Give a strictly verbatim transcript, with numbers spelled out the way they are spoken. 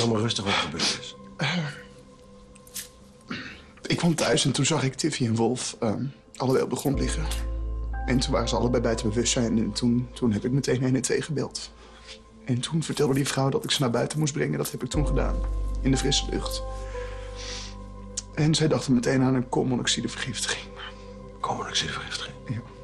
Vertel me rustig wat er gebeurd is. Uh, ik kwam thuis en toen zag ik Tiffy en Wolf uh, allebei op de grond liggen. En toen waren ze allebei buiten bewustzijn en toen, toen heb ik meteen een en twee gebeld. En toen vertelde die vrouw dat ik ze naar buiten moest brengen. Dat heb ik toen gedaan, in de frisse lucht. En zij dachten meteen aan een koolmonoxidevergiftiging. Koolmonoxidevergiftiging? Ja.